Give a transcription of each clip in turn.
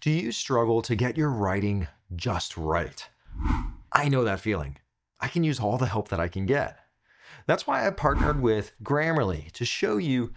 Do you struggle to get your writing just right? I know that feeling. I can use all the help that I can get. That's why I partnered with Grammarly to show you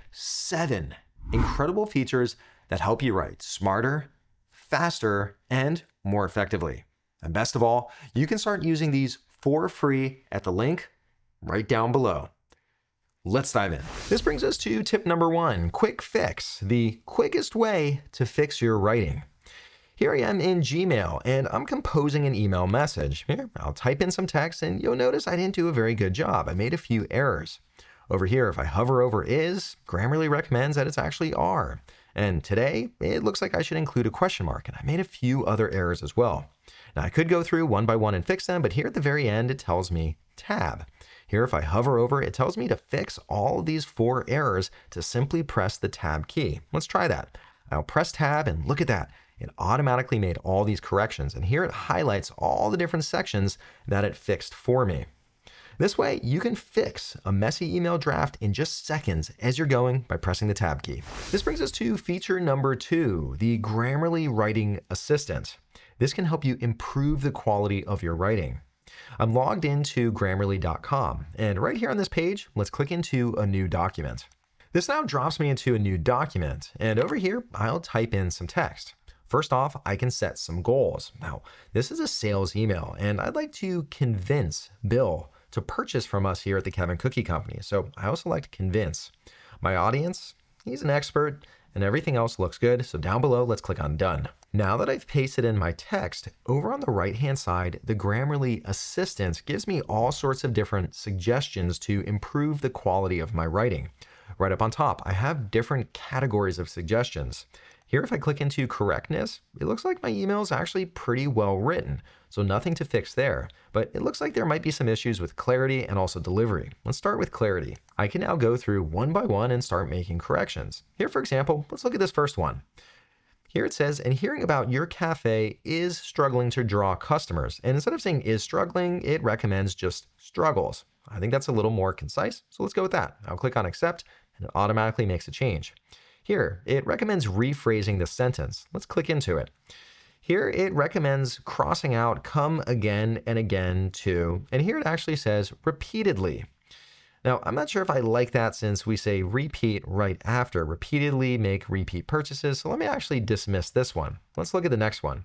7 incredible features that help you write smarter, faster, and more effectively. And best of all, you can start using these for free at the link right down below. Let's dive in. This brings us to tip number 1, quick fix, the quickest way to fix your writing. Here I am in Gmail and I'm composing an email message. Here, I'll type in some text and you'll notice I didn't do a very good job. I made a few errors. Over here, if I hover over is, Grammarly recommends that it's actually are. And today, it looks like I should include a question mark, and I made a few other errors as well. Now I could go through one by one and fix them, but here at the very end, it tells me tab. Here, if I hover over, it tells me to fix all of these 4 errors to simply press the tab key. Let's try that. I'll press tab and look at that. It automatically made all these corrections, and here it highlights all the different sections that it fixed for me. This way, you can fix a messy email draft in just seconds as you're going by pressing the tab key. This brings us to feature number 2, the Grammarly Writing Assistant. This can help you improve the quality of your writing. I'm logged into Grammarly.com, and right here on this page, let's click into a new document. This now drops me into a new document, and over here, I'll type in some text. First off, I can set some goals. Now, this is a sales email, and I'd like to convince Bill to purchase from us here at the Kevin Cookie Company. So I also like to convince. My audience, he's an expert, and everything else looks good. So down below, let's click on done. Now that I've pasted in my text, over on the right-hand side, the Grammarly Assistant gives me all sorts of different suggestions to improve the quality of my writing. Right up on top, I have different categories of suggestions. Here, if I click into correctness, it looks like my email is actually pretty well written, so nothing to fix there. But it looks like there might be some issues with clarity and also delivery. Let's start with clarity. I can now go through one by one and start making corrections. Here, for example, let's look at this first one. Here it says, and hearing about your cafe is struggling to draw customers. And instead of saying is struggling, it recommends just struggles. I think that's a little more concise, so let's go with that. I'll click on accept, and it automatically makes a change. Here, it recommends rephrasing the sentence. Let's click into it. Here, it recommends crossing out come again and again to, and here it actually says repeatedly. Now, I'm not sure if I like that since we say repeat right after, repeatedly make repeat purchases. So let me actually dismiss this one. Let's look at the next one.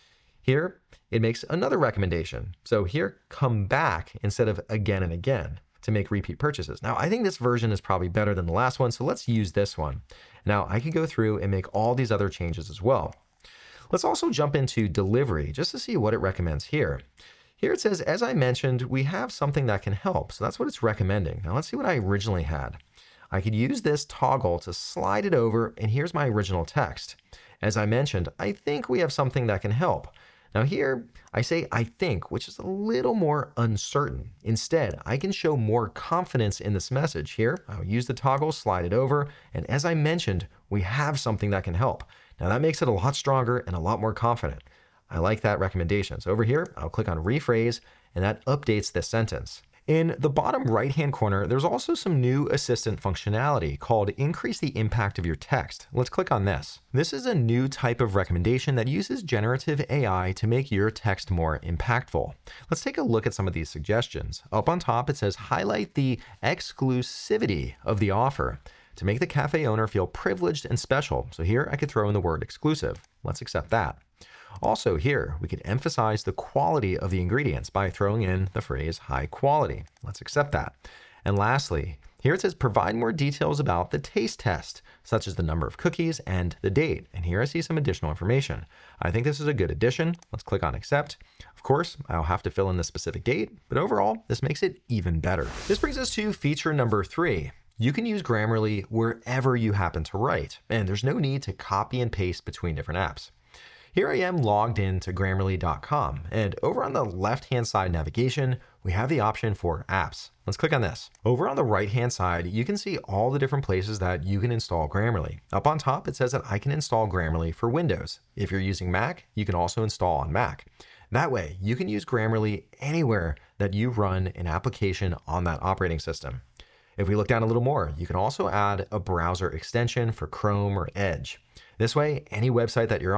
Here, it makes another recommendation. So here, come back instead of again and again to make repeat purchases. Now, I think this version is probably better than the last one, so let's use this one. Now, I can go through and make all these other changes as well. Let's also jump into delivery just to see what it recommends here. Here it says, as I mentioned, we have something that can help. So that's what it's recommending. Now, let's see what I originally had. I could use this toggle to slide it over, and here's my original text. As I mentioned, I think we have something that can help. Now here, I say I think, which is a little more uncertain. Instead, I can show more confidence in this message. Here, I'll use the toggle, slide it over, and as I mentioned, we have something that can help. Now that makes it a lot stronger and a lot more confident. I like that recommendation. So over here, I'll click on rephrase, and that updates this sentence. In the bottom right-hand corner, there's also some new assistant functionality called Increase the Impact of Your Text. Let's click on this. This is a new type of recommendation that uses generative AI to make your text more impactful. Let's take a look at some of these suggestions. Up on top, it says highlight the exclusivity of the offer to make the cafe owner feel privileged and special. So here I could throw in the word exclusive. Let's accept that. Also here, we could emphasize the quality of the ingredients by throwing in the phrase high quality. Let's accept that. And lastly, here it says provide more details about the taste test, such as the number of cookies and the date. And here I see some additional information. I think this is a good addition. Let's click on accept. Of course, I'll have to fill in the specific date, but overall, this makes it even better. This brings us to feature number 3. You can use Grammarly wherever you happen to write, and there's no need to copy and paste between different apps. Here I am logged into Grammarly.com, and over on the left-hand side navigation, we have the option for apps. Let's click on this. Over on the right-hand side, you can see all the different places that you can install Grammarly. Up on top, it says that I can install Grammarly for Windows. If you're using Mac, you can also install on Mac. That way, you can use Grammarly anywhere that you run an application on that operating system. If we look down a little more, you can also add a browser extension for Chrome or Edge. This way, any website that you're on,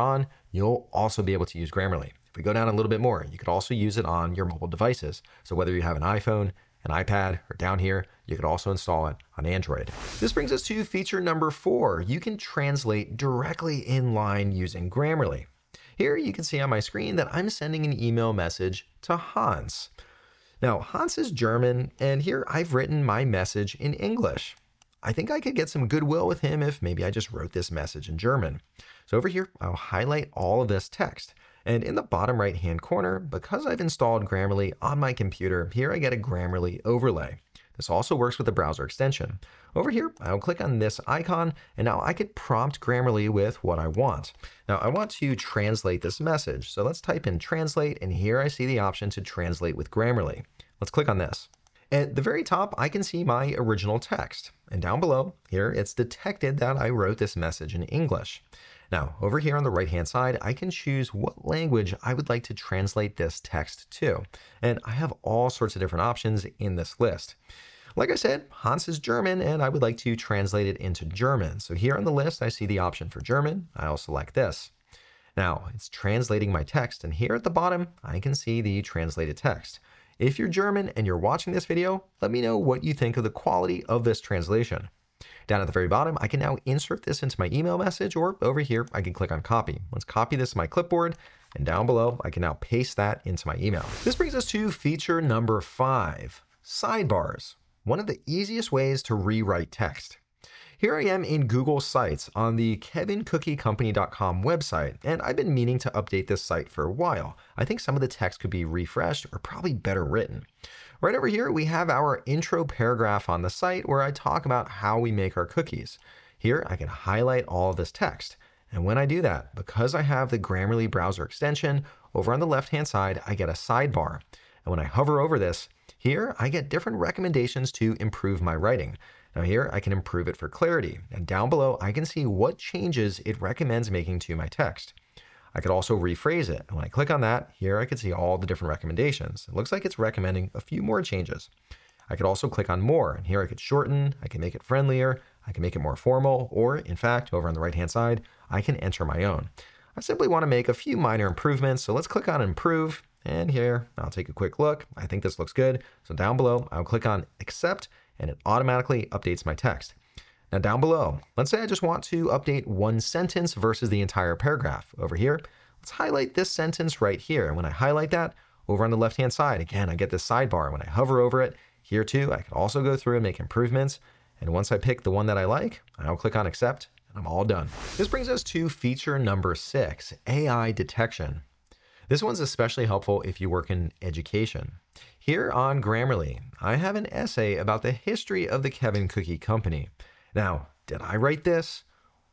you'll also be able to use Grammarly. If we go down a little bit more, you could also use it on your mobile devices. So whether you have an iPhone, an iPad, or down here, you could also install it on Android. This brings us to feature number 4. You can translate directly in line using Grammarly. Here you can see on my screen that I'm sending an email message to Hans. Now, Hans is German, and here I've written my message in English. I think I could get some goodwill with him if maybe I just wrote this message in German. So over here, I'll highlight all of this text. And in the bottom right-hand corner, because I've installed Grammarly on my computer, here I get a Grammarly overlay. This also works with the browser extension. Over here, I'll click on this icon, and now I could prompt Grammarly with what I want. Now, I want to translate this message, so let's type in translate, and here I see the option to translate with Grammarly. Let's click on this. At the very top, I can see my original text, and down below here, it's detected that I wrote this message in English. Now, over here on the right-hand side, I can choose what language I would like to translate this text to, and I have all sorts of different options in this list. Like I said, Hans is German, and I would like to translate it into German. So here on the list, I see the option for German. I'll select this. Now, it's translating my text, and here at the bottom, I can see the translated text. If you're German and you're watching this video, let me know what you think of the quality of this translation. Down at the very bottom, I can now insert this into my email message, or over here, I can click on copy. Let's copy this to my clipboard, and down below, I can now paste that into my email. This brings us to feature number 5, sidebars. One of the easiest ways to rewrite text. Here I am in Google Sites on the kevinccookiecompany.com website, and I've been meaning to update this site for a while. I think some of the text could be refreshed or probably better written. Right over here, we have our intro paragraph on the site where I talk about how we make our cookies. Here, I can highlight all of this text. And when I do that, because I have the Grammarly browser extension, over on the left-hand side, I get a sidebar. And when I hover over this, here I get different recommendations to improve my writing. Now here I can improve it for clarity, and down below I can see what changes it recommends making to my text. I could also rephrase it, and when I click on that, here I can see all the different recommendations. It looks like it's recommending a few more changes. I could also click on more, and here I could shorten, I can make it friendlier, I can make it more formal, or in fact, over on the right-hand side, I can enter my own. I simply want to make a few minor improvements, so let's click on improve. And here, I'll take a quick look. I think this looks good. So down below, I'll click on accept, and it automatically updates my text. Now down below, let's say I just want to update one sentence versus the entire paragraph. Over here, let's highlight this sentence right here. And when I highlight that, over on the left-hand side, again, I get this sidebar. When I hover over it, here too, I can also go through and make improvements. And once I pick the one that I like, I'll click on accept, and I'm all done. This brings us to feature number 6, AI detection. This one's especially helpful if you work in education. Here on Grammarly, I have an essay about the history of the Kevin Cookie Company. Now, did I write this,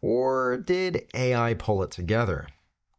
or did AI pull it together?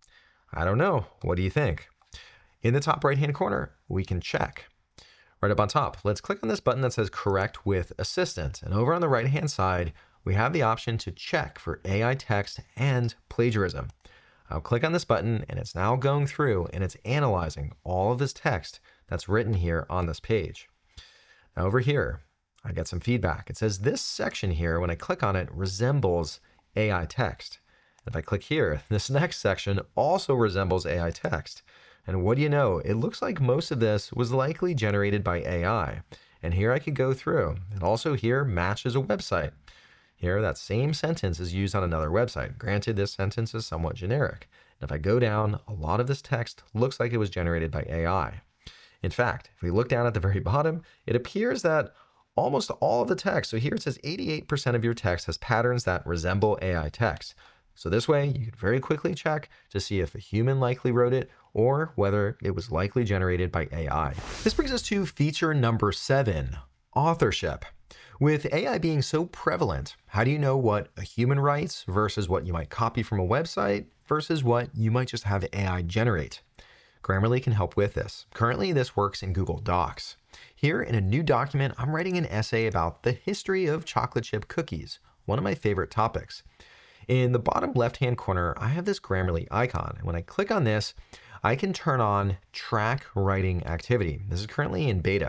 I don't know. What do you think? In the top right-hand corner, we can check. Right up on top, let's click on this button that says Correct with Assistant. And over on the right-hand side, we have the option to check for AI text and plagiarism. I'll click on this button, and it's now going through and it's analyzing all of this text that's written here on this page. Now over here, I get some feedback. It says this section here, when I click on it, resembles AI text. If I click here, this next section also resembles AI text. And what do you know? It looks like most of this was likely generated by AI. And here I could go through. And also here matches a website. Here, that same sentence is used on another website. Granted, this sentence is somewhat generic. And if I go down, a lot of this text looks like it was generated by AI. In fact, if we look down at the very bottom, it appears that almost all of the text, so here it says 88% of your text has patterns that resemble AI text. So this way, you can very quickly check to see if a human likely wrote it or whether it was likely generated by AI. This brings us to feature number 7, authorship. With AI being so prevalent, how do you know what a human writes versus what you might copy from a website versus what you might just have AI generate? Grammarly can help with this. Currently, this works in Google Docs. Here in a new document, I'm writing an essay about the history of chocolate chip cookies, one of my favorite topics. In the bottom left-hand corner, I have this Grammarly icon. And when I click on this, I can turn on track writing activity. This is currently in beta.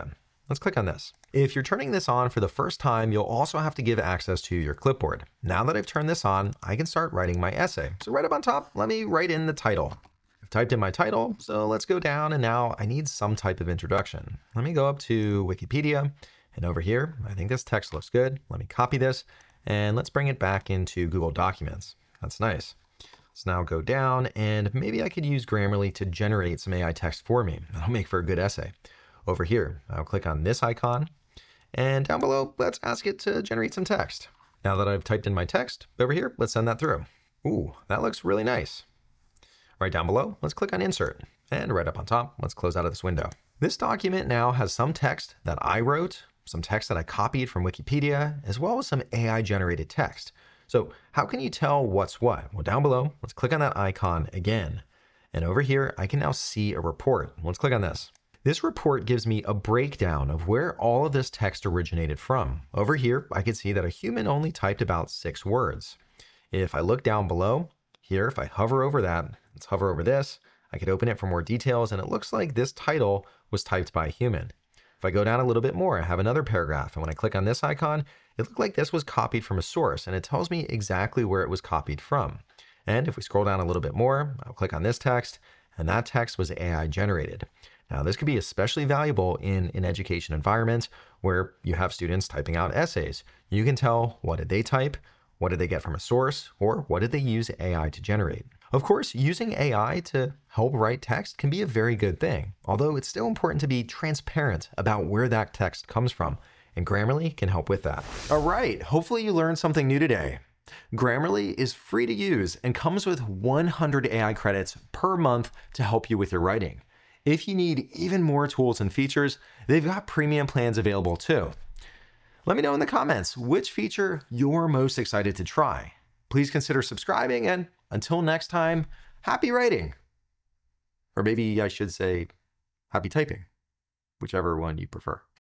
Let's click on this. If you're turning this on for the first time, you'll also have to give access to your clipboard. Now that I've turned this on, I can start writing my essay. So right up on top, let me write in the title. I've typed in my title, so let's go down, and now I need some type of introduction. Let me go up to Wikipedia, and over here, I think this text looks good. Let me copy this, and let's bring it back into Google Documents. That's nice. Let's now go down, and maybe I could use Grammarly to generate some AI text for me. That'll make for a good essay. Over here, I'll click on this icon, and down below, let's ask it to generate some text. Now that I've typed in my text, over here, let's send that through. Ooh, that looks really nice. Right down below, let's click on Insert, and right up on top, let's close out of this window. This document now has some text that I wrote, some text that I copied from Wikipedia, as well as some AI-generated text. So how can you tell what's what? Well, down below, let's click on that icon again. And over here, I can now see a report. Let's click on this. This report gives me a breakdown of where all of this text originated from. Over here, I can see that a human only typed about 6 words. If I look down below, here, if I hover over that, let's hover over this, I could open it for more details, and it looks like this title was typed by a human. If I go down a little bit more, I have another paragraph, and when I click on this icon, it looked like this was copied from a source, and it tells me exactly where it was copied from. And if we scroll down a little bit more, I'll click on this text, and that text was AI generated. Now, this could be especially valuable in an education environment where you have students typing out essays. You can tell, what did they type, what did they get from a source, or what did they use AI to generate. Of course, using AI to help write text can be a very good thing, although it's still important to be transparent about where that text comes from, and Grammarly can help with that. All right, hopefully you learned something new today. Grammarly is free to use and comes with 100 AI credits per month to help you with your writing. If you need even more tools and features, they've got premium plans available too. Let me know in the comments which feature you're most excited to try. Please consider subscribing, and until next time, happy writing. Or maybe I should say happy typing, whichever one you prefer.